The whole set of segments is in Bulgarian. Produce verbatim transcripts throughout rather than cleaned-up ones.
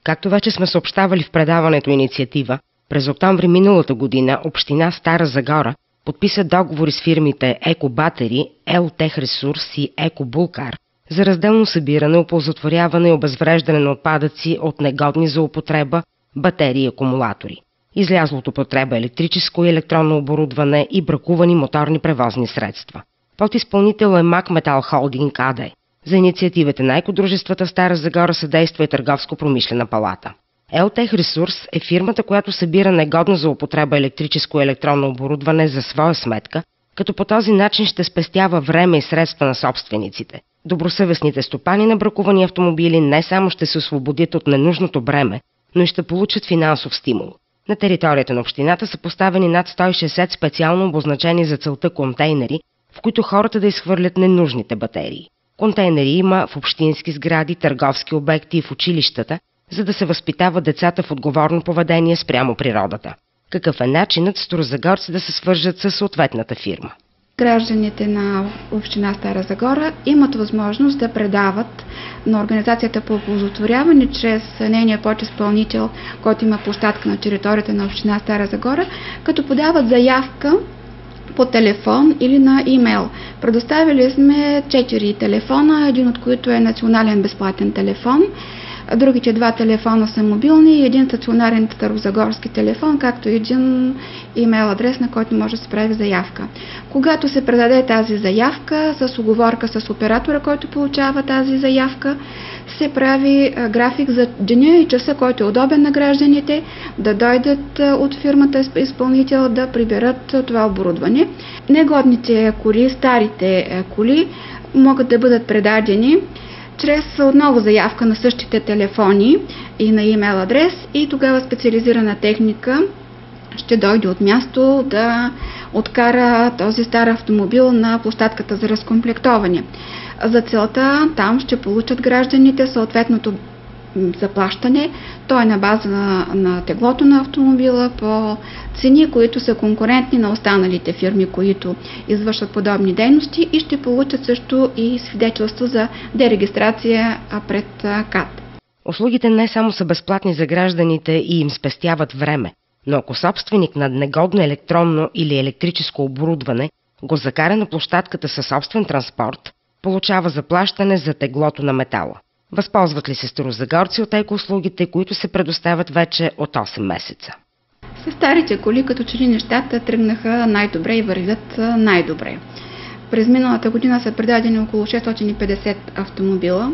Както вече сме съобщавали в предаването Инициатива, през октомври миналата година община Стара Загора подписа договори с фирмите Екобатери, Елтехресурс и Екобулкар за разделно събиране, оползотворяване и обезвреждане на отпадъци от негодни за употреба батерии и акумулатори, излязло от употреба електрическо и електронно оборудване и бракувани моторни превозни средства. Подизпълнител е МАК Метал Холдинг АД. За инициативите на екодружествата в Стара Загора съдейства и Търговско-промишлена палата. Елтехресурс е фирмата, която събира негодно за употреба електрическо и електронно оборудване за своя сметка, като по този начин ще спестява време и средства на собствениците. Добросъвестните стопани на бракувани автомобили не само ще се освободят от ненужното бреме, но и ще получат финансов стимул. На територията на общината са поставени над сто и шейсет специално обозначени за целта контейнери, в които хората да изхвърлят ненужните батерии. Контейнери има в общински сгради, търговски обекти и в училищата, за да се възпитават децата в отговорно поведение спрямо природата. Какъв е начинът старозагорци да се свържат с съответната фирма? Гражданите на община Стара Загора имат възможност да предават на организацията по оползотворяване чрез нейния подизпълнител, който има площадка на територията на община Стара Загора, като подават заявка по телефон или на имейл. Предоставили сме четири телефона, един от които е национален безплатен телефон. Другите два телефона са мобилни и един стационарен старозагорски телефон, както и един имейл адрес, на който може да се прави заявка. Когато се предаде тази заявка, с уговорка с оператора, който получава тази заявка, се прави график за деня и часа, който е удобен на гражданите, да дойдат от фирмата изпълнител да приберат това оборудване. Негодните коли, старите коли могат да бъдат предадени чрез отново заявка на същите телефони и на имейл адрес, и тогава специализирана техника ще дойде от място да откара този стар автомобил на площадката за разкомплектоване. За целта там ще получат гражданите съответното заплащане. То е на база на, на теглото на автомобила по цени, които са конкурентни на останалите фирми, които извършват подобни дейности, и ще получат също и свидетелство за дерегистрация пред КАТ. Услугите не само са безплатни за гражданите и им спестяват време, но ако собственик на негодно електронно или електрическо оборудване го закара на площадката със собствен транспорт, получава заплащане за теглото на метала. Възползват ли се старозагорци от екоуслугите, които се предоставят вече от осем месеца? С старите коли като че ли нещата тръгнаха най-добре и вървят най-добре. През миналата година са предадени около шестстотин и петдесет автомобила.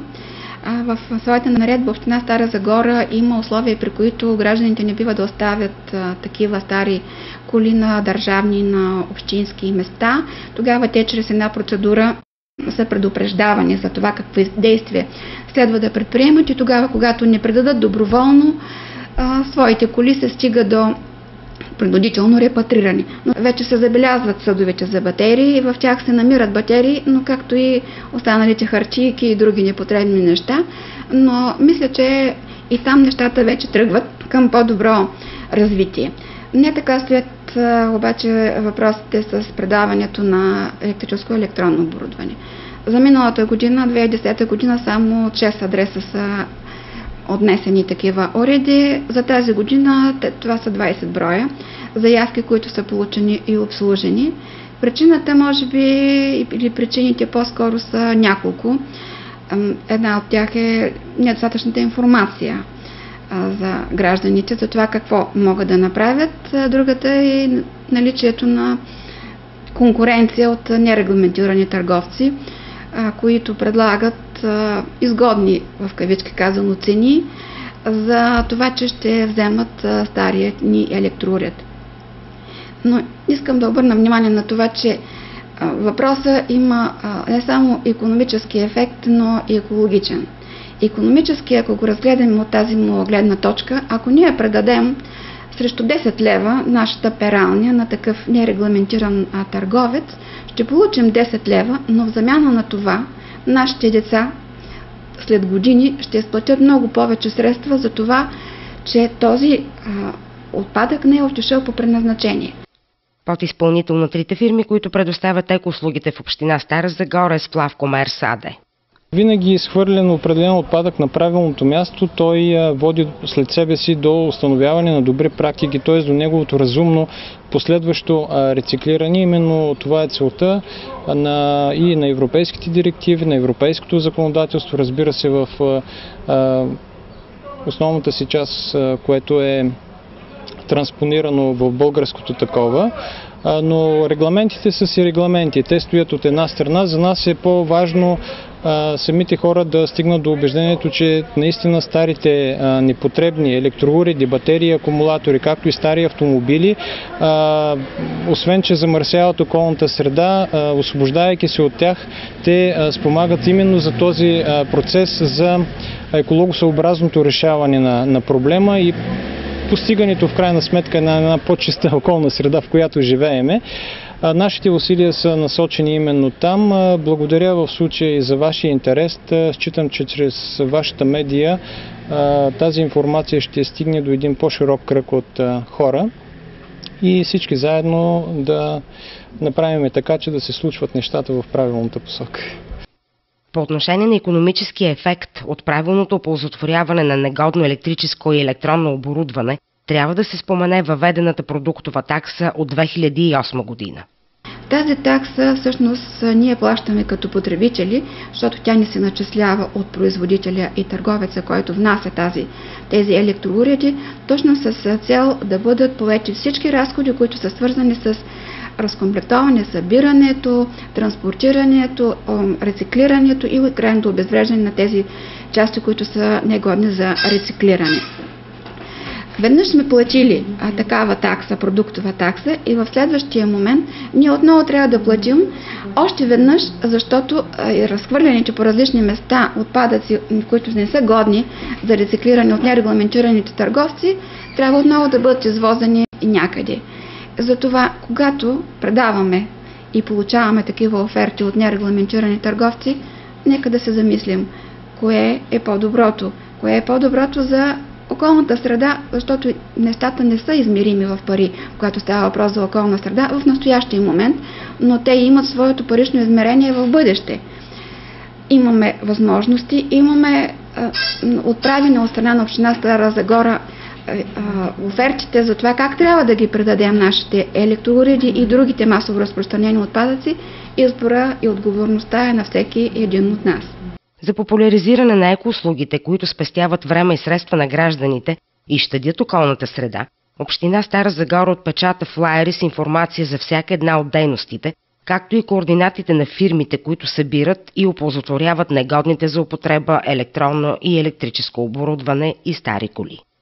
В своята наредба община Стара Загора има условия, при които гражданите не бива да оставят такива стари коли на държавни, на общински места. Тогава те чрез една процедура са предупреждавани за това какви действия следва да предприемат, и тогава, когато не предадат доброволно а, своите коли, се стига до принудително репатриране. Но вече се забелязват съдовете за батерии, в тях се намират батерии, но както и останалите хартийки и други непотребни неща. Но мисля, че и там нещата вече тръгват към по-добро развитие. Не така стоят обаче въпросите с предаването на електрическо и електронно оборудване. За миналата година, две хиляди и десета година, само шест адреса са отнесени такива уреди. За тази година това са двайсет броя заявки, които са получени и обслужени. Причината, може би, или причините по-скоро са няколко. Една от тях е недостатъчната информация за гражданите, за това какво могат да направят. Другата е наличието на конкуренция от нерегламентирани търговци, които предлагат изгодни, в кавички казано, цени за това, че ще вземат стария ни електроуред. Но искам да обърна внимание на това, че въпросът има не само икономически ефект, но и екологичен. Икономически, ако го разгледаме от тази му гледна точка, ако ние предадем срещу десет лева нашата пералня на такъв нерегламентиран а, търговец, ще получим десет лева, но в замяна на това нашите деца след години ще изплатят много повече средства за това, че този а, отпадък не е отишъл по предназначение. Подизпълнител на трите фирми, които предоставят екоуслугите в община Стара Загора, е Сплавкомерс АД. Винаги изхвърлен определен отпадък на правилното място, той води след себе си до установяване на добри практики, т.е. до неговото разумно последващо рециклиране. Именно това е целта на, и на европейските директиви, на европейското законодателство, разбира се, в а, основната си част, което е транспонирано в българското такова. Но регламентите са си регламенти. Те стоят от една страна. За нас е по-важно а, самите хора да стигнат до убеждението, че наистина старите а, непотребни електроуреди, батерии, акумулатори, както и стари автомобили, а, освен че замърсяват околната среда, а, освобождайки се от тях, те а, спомагат именно за този а, процес за екологосъобразното решаване на, на проблема и постигането в крайна сметка на една по-чиста околна среда, в която живееме. Нашите усилия са насочени именно там. Благодаря в случая и за вашия интерес. Считам, че чрез вашата медия тази информация ще стигне до един по-широк кръг от хора и всички заедно да направим така, че да се случват нещата в правилната посока. По отношение на икономическия ефект от правилното оползотворяване на негодно електрическо и електронно оборудване, трябва да се спомене въведената продуктова такса от две хиляди и осма година. Тази такса всъщност ние плащаме като потребители, защото тя ни се начислява от производителя и търговеца, който внася тази, тези електроуреди, точно с цел да бъдат поети всички разходи, които са свързани с разкомплектоване, събирането, транспортирането, рециклирането и крайното обезвреждане на тези части, които са негодни за рециклиране. Веднъж сме платили а, такава такса, продуктова такса, и в следващия момент ние отново трябва да платим още веднъж, защото а, разхвърляните по различни места отпадъци, които не са годни за рециклиране от нерегламентираните търговци, трябва отново да бъдат извозени някъде. Затова, когато предаваме и получаваме такива оферти от нерегламентирани търговци, нека да се замислим кое е по-доброто. Кое е по-доброто за околната среда, защото нещата не са измерими в пари, когато става въпрос за околна среда в настоящия момент, но те имат своето парично измерение в бъдеще. Имаме възможности, имаме а, отправени от страна на община Стара Загора офертите за това как трябва да ги предадем нашите електроуреди и другите масово разпространени отпадъци. Избора и отговорността е на всеки един от нас. За популяризиране на екоуслугите, които спестяват време и средства на гражданите и щадят околната среда, община Стара Загора отпечата флаери с информация за всяка една от дейностите, както и координатите на фирмите, които събират и оползотворяват негодните за употреба електронно и електрическо оборудване и стари коли.